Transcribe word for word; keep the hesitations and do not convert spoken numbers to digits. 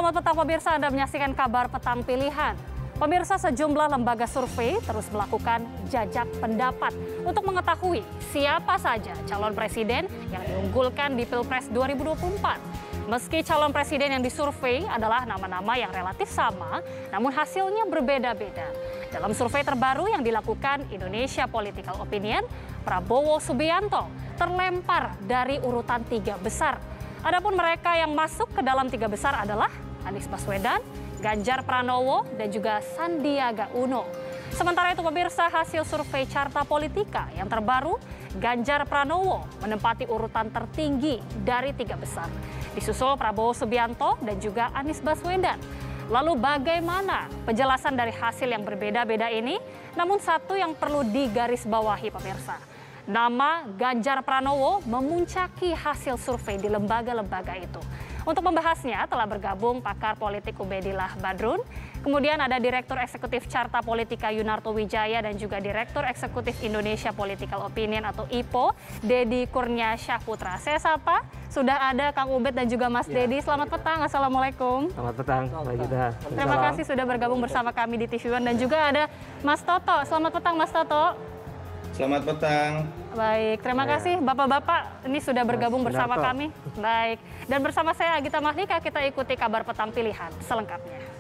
Selamat petang pemirsa, Anda menyaksikan kabar petang pilihan. Pemirsa, sejumlah lembaga survei terus melakukan jajak pendapat untuk mengetahui siapa saja calon presiden yang diunggulkan di Pilpres dua ribu dua puluh empat. Meski calon presiden yang disurvei adalah nama-nama yang relatif sama, namun hasilnya berbeda-beda. Dalam survei terbaru yang dilakukan Indonesia Political Opinion, Prabowo Subianto terlempar dari urutan tiga besar. Adapun mereka yang masuk ke dalam tiga besar adalah Anies Baswedan, Ganjar Pranowo, dan juga Sandiaga Uno. Sementara itu pemirsa, hasil survei Carta Politika yang terbaru, Ganjar Pranowo menempati urutan tertinggi dari tiga besar. Disusul Prabowo Subianto dan juga Anies Baswedan. Lalu bagaimana penjelasan dari hasil yang berbeda-beda ini? Namun satu yang perlu digarisbawahi pemirsa. Nama Ganjar Pranowo memuncaki hasil survei di lembaga-lembaga itu. Untuk membahasnya telah bergabung pakar politik Ubedillah Badrun, kemudian ada Direktur Eksekutif Carta Politika Yunarto Wijaya dan juga Direktur Eksekutif Indonesia Political Opinion atau I P O, Deddy Kurnia Syahputra. Saya sapa, sudah ada Kang Ubed dan juga Mas ya. Deddy. Selamat petang, Assalamualaikum. Selamat petang, Mbak Yuda. Terima kasih sudah bergabung bersama kami di T V One dan juga ada Mas Toto. Selamat petang, Mas Toto. Selamat petang. Baik, terima kasih Bapak-Bapak ini sudah bergabung bersama kami. Baik, dan bersama saya Agita Mahlika kita ikuti kabar petang pilihan selengkapnya.